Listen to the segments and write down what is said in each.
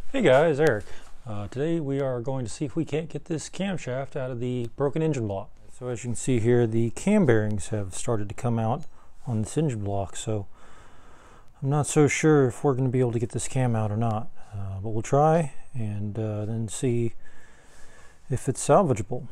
Hey guys, Eric. Today we are going to see if we can't get this camshaft out of the broken engine block. So as you can see here, the cam bearings have started to come out on this engine block, so I'm not so sure if we're going to be able to get this cam out or not, but we'll try and then see if it's salvageable.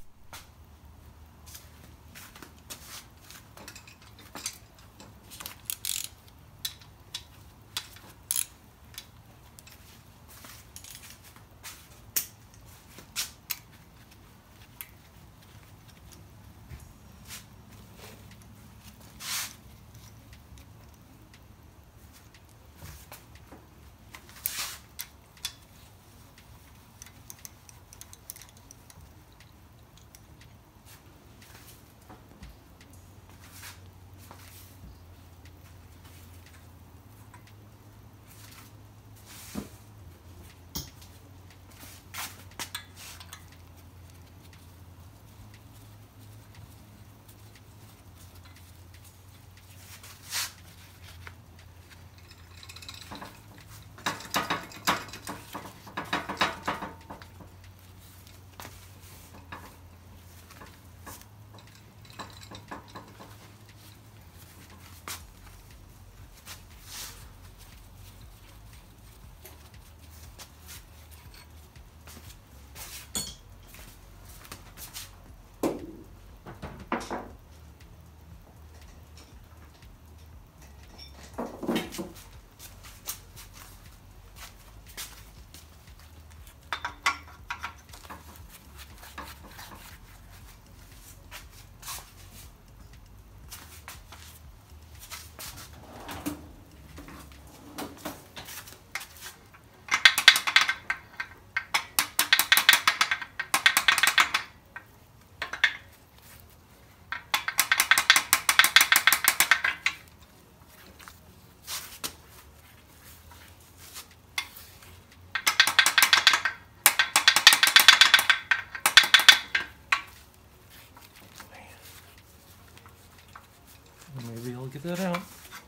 Maybe I'll get that out.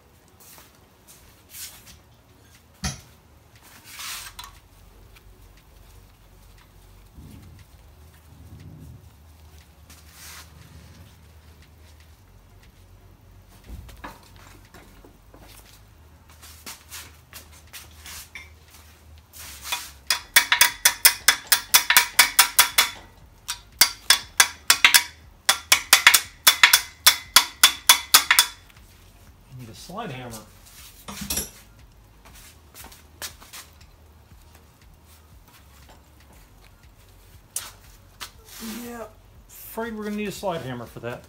I need a slide hammer. Yeah, afraid we're gonna need a slide hammer for that.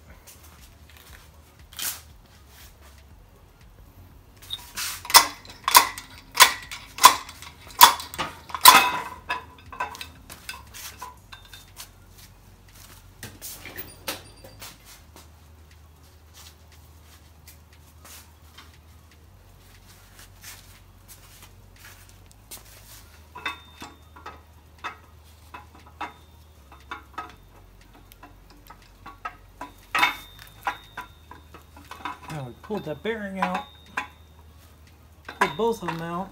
Now we pulled that bearing out, pulled both of them out.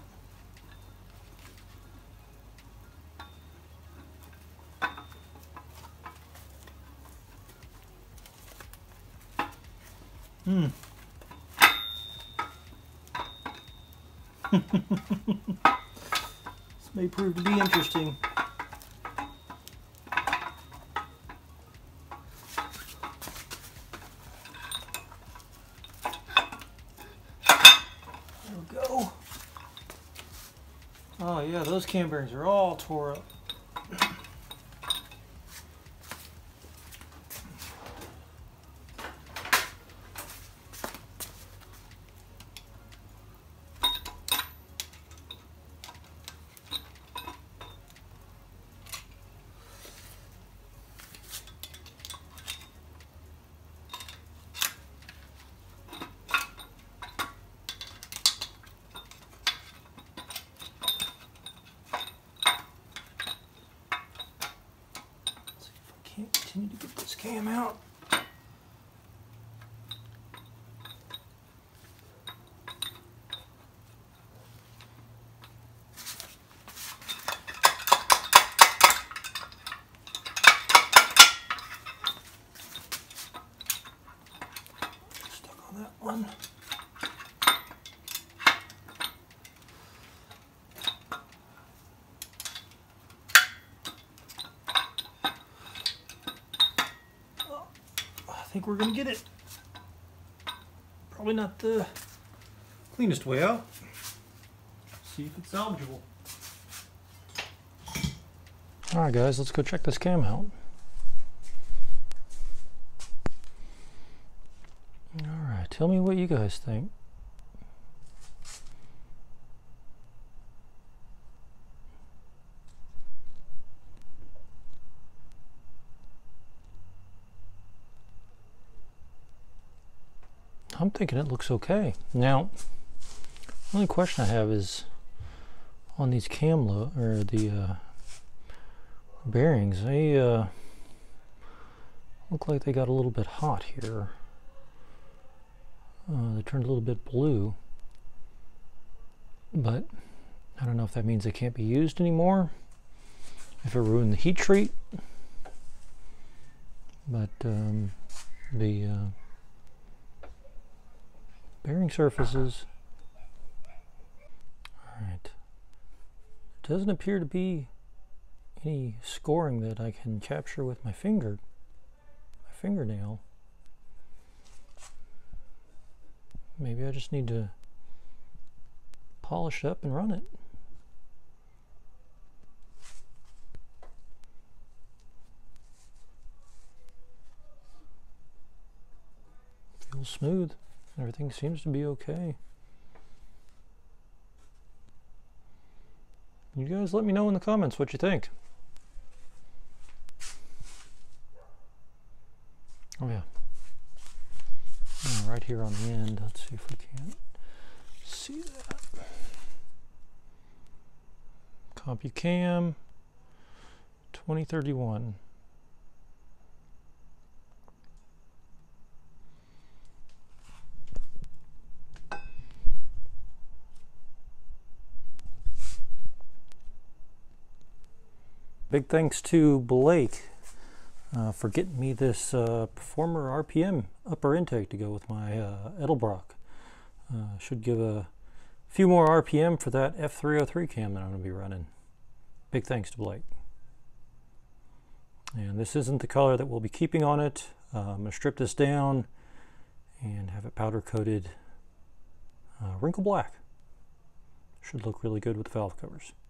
This may prove to be interesting. There we go. Oh yeah, those cam bearings are all tore up. Can't continue to get this cam out. think we're going to get it. Probably not the cleanest way out. See if it's salvageable. Alright guys, let's go check this cam out. Alright, tell me what you guys think. I'm thinking it looks okay. Now, the only question I have is on these the bearings. They look like they got a little bit hot here. They turned a little bit blue, but I don't know if that means they can't be used anymore, if it ruined the heat treat. But the bearing surfaces, alright, doesn't appear to be any scoring that I can capture with my fingernail. Maybe I just need to polish it up and run it. Feels smooth. Everything seems to be okay. You guys let me know in the comments what you think. Oh yeah. Right here on the end. Let's see if we can see that. CompuCam 2031. Big thanks to Blake for getting me this Performer RPM upper intake to go with my Edelbrock. Should give a few more RPM for that F303 cam that I'm going to be running. Big thanks to Blake. And this isn't the color that we'll be keeping on it. I'm going to strip this down and have it powder coated wrinkle black. Should look really good with the valve covers.